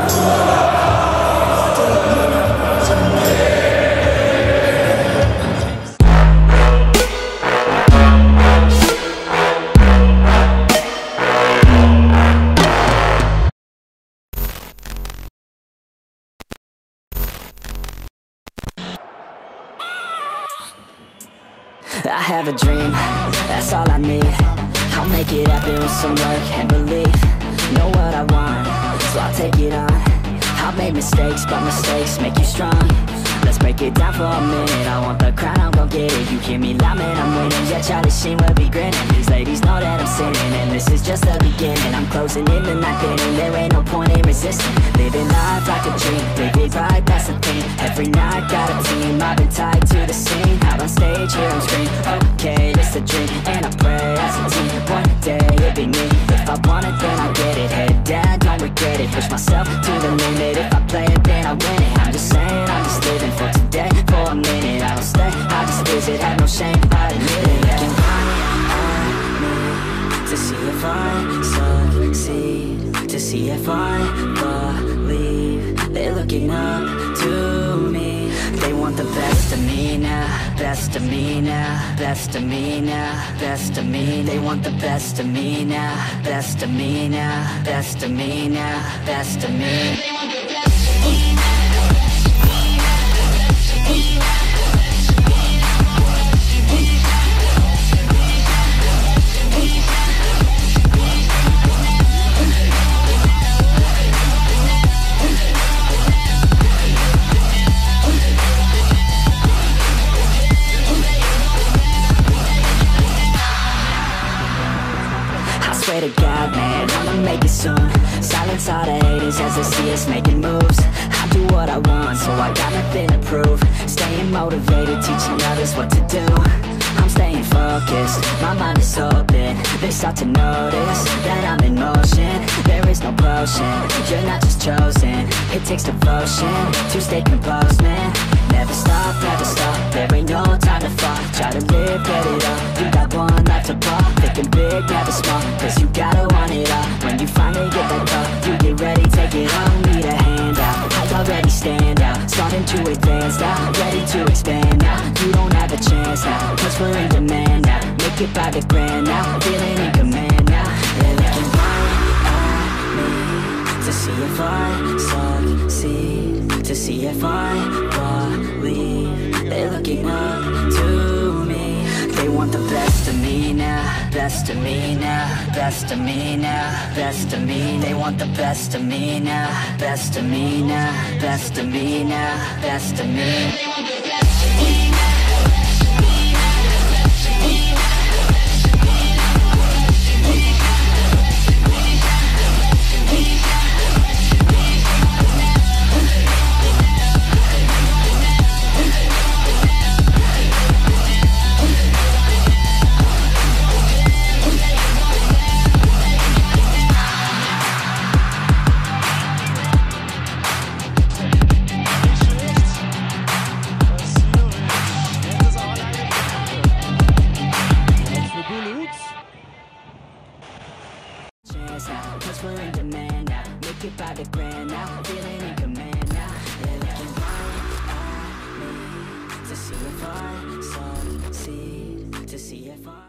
I have a dream, that's all I need. I'll make it happen with some work and belief. Know what I want, so I'll take it on. I've made mistakes, but mistakes make you strong. Let's break it down for a minute. I want the crown, I'm gon' get it. You hear me loud, man, I'm winning. Yeah, Charlie Sheen will be grinning. These ladies know that I'm sinning, and this is just the beginning. I'm closing in the ninth inning, there ain't no point in resisting. Living life like a dream, live it right, that's the thing. Every night got a team, I've been tied to the scene. Out on stage, here I'm scream, okay, this a dream. And I pray as a team, one day it'll be me. If I want it, then I get it. Head down, don't regret it. Push myself to the limit. If I play it, then I win it. I'm just saying, I'm just living for today, for a minute. I don't stay, I just visit, have no shame, I admit it. Looking at me to see if I succeed, to see if I believe. They're looking up to me. They want the best of me now, best of me now, best of me now, best of me. They want the best of me now, best of me now, best of me now, best of me. Swear to God, man, I'ma make it soon. Silence all the haters as they see us making moves. I do what I want, so I got nothing to prove. Staying motivated, teaching others what to do. I'm staying focused, my mind is open. They start to notice that I'm in motion. There is no potion, you're not just chosen. It takes devotion to stay composed, man. Never stop, there ain't no time to fall. Try to live, get it up, you got one life to pop. Thinking big, never small, cause you gotta want it all. When you finally get that call, you get ready, take it all. Need a hand out, I already stand out. Starting to advance now, ready to expand now. You don't have a chance now, cause we're in demand now. Make it by the grand now, feeling in command now. They're looking right at me to see if I succeed, to see if I believe. They're looking up to me. They want the best of me now, best of me now, best of me now, best of me. They want the best of me now, best of me now, best of me now, best of me. They want the best of me now. Cause we're in demand now. Make it by the grand now. Feeling in command now. They're looking right at me to see if I succeed, to see if I